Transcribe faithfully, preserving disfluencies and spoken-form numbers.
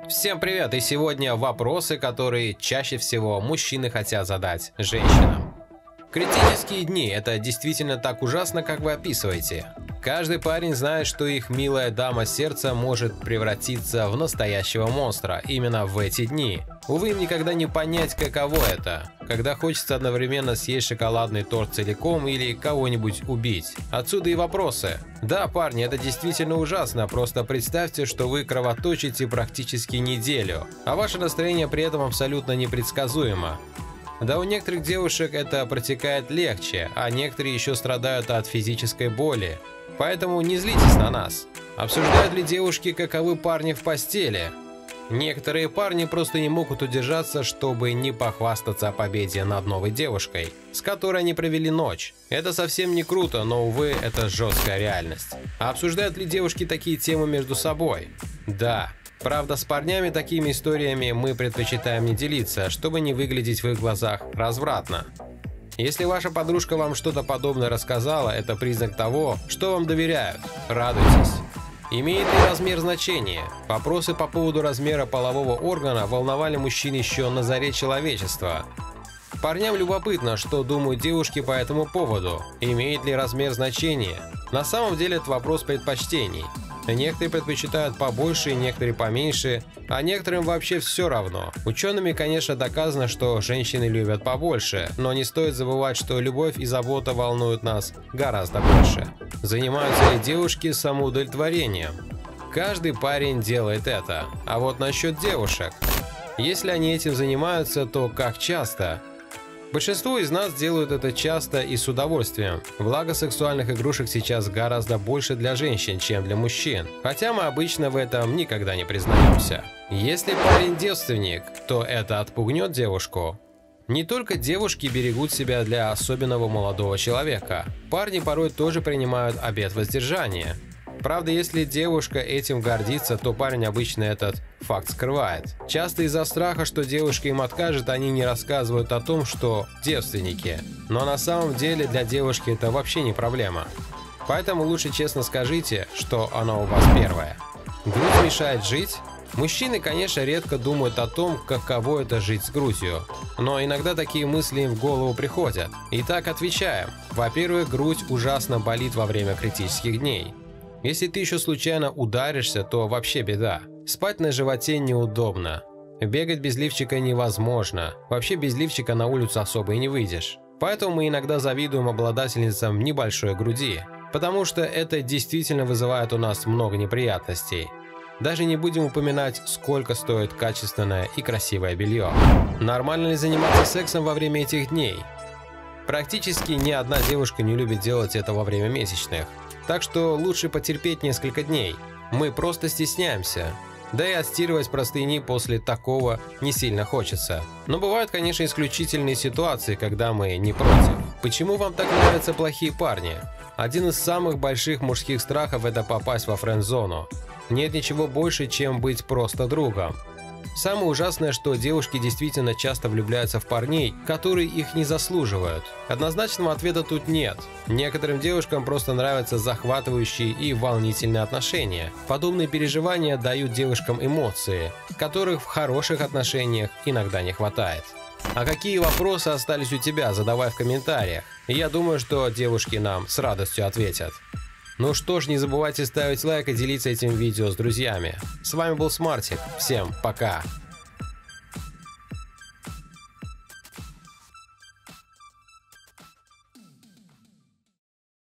Всем привет! И сегодня вопросы, которые чаще всего мужчины хотят задать женщинам. Критические дни – это действительно так ужасно, как вы описываете? Каждый парень знает, что их милая дама сердца может превратиться в настоящего монстра именно в эти дни. Увы, им никогда не понять, каково это, когда хочется одновременно съесть шоколадный торт целиком или кого-нибудь убить. Отсюда и вопросы. Да, парни, это действительно ужасно, просто представьте, что вы кровоточите практически неделю, а ваше настроение при этом абсолютно непредсказуемо. Да, у некоторых девушек это протекает легче, а некоторые еще страдают от физической боли. Поэтому не злитесь на нас. Обсуждают ли девушки, каковы парни в постели? Некоторые парни просто не могут удержаться, чтобы не похвастаться о победе над новой девушкой, с которой они провели ночь. Это совсем не круто, но, увы, это жесткая реальность. А обсуждают ли девушки такие темы между собой? Да. Правда, с парнями такими историями мы предпочитаем не делиться, чтобы не выглядеть в их глазах развратно. Если ваша подружка вам что-то подобное рассказала, это признак того, что вам доверяют. Радуйтесь. Имеет ли размер значение? Вопросы по поводу размера полового органа волновали мужчин еще на заре человечества. Парням любопытно, что думают девушки по этому поводу. Имеет ли размер значение? На самом деле это вопрос предпочтений. Некоторые предпочитают побольше, некоторые поменьше, а некоторым вообще все равно. Учеными, конечно, доказано, что женщины любят побольше, но не стоит забывать, что любовь и забота волнуют нас гораздо больше. Занимаются ли девушки самоудовлетворением? Каждый парень делает это. А вот насчет девушек. Если они этим занимаются, то как часто? Большинство из нас делают это часто и с удовольствием. Благо, сексуальных игрушек сейчас гораздо больше для женщин, чем для мужчин. Хотя мы обычно в этом никогда не признаемся. Если парень девственник, то это отпугнет девушку. Не только девушки берегут себя для особенного молодого человека. Парни порой тоже принимают обет воздержания. Правда, если девушка этим гордится, то парень обычно этот факт скрывает. Часто из-за страха, что девушка им откажет, они не рассказывают о том, что девственники. Но на самом деле для девушки это вообще не проблема. Поэтому лучше честно скажите, что она у вас первая. Грудь мешает жить? Мужчины, конечно, редко думают о том, каково это жить с грудью. Но иногда такие мысли им в голову приходят. Итак, отвечаем. Во-первых, грудь ужасно болит во время критических дней. Если ты еще случайно ударишься, то вообще беда. Спать на животе неудобно. Бегать без лифчика невозможно. Вообще без лифчика на улицу особо и не выйдешь. Поэтому мы иногда завидуем обладательницам небольшой груди. Потому что это действительно вызывает у нас много неприятностей. Даже не будем упоминать, сколько стоит качественное и красивое белье. Нормально ли заниматься сексом во время этих дней? Практически ни одна девушка не любит делать это во время месячных. Так что лучше потерпеть несколько дней. Мы просто стесняемся. Да и отстирывать простыни после такого не сильно хочется. Но бывают, конечно, исключительные ситуации, когда мы не против. Почему вам так нравятся плохие парни? Один из самых больших мужских страхов – это попасть во френд-зону. Нет ничего больше, чем быть просто другом. Самое ужасное, что девушки действительно часто влюбляются в парней, которые их не заслуживают. Однозначного ответа тут нет. Некоторым девушкам просто нравятся захватывающие и волнительные отношения. Подобные переживания дают девушкам эмоции, которых в хороших отношениях иногда не хватает. А какие вопросы остались у тебя, задавай в комментариях. Я думаю, что девушки нам с радостью ответят. Ну что ж, не забывайте ставить лайк и делиться этим видео с друзьями. С вами был Смартик. Всем пока!